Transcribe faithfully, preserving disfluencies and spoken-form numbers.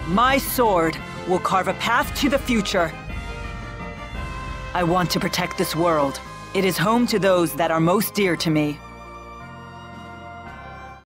My sword will carve a path to the future. I want to protect this world. It is home to those that are most dear to me.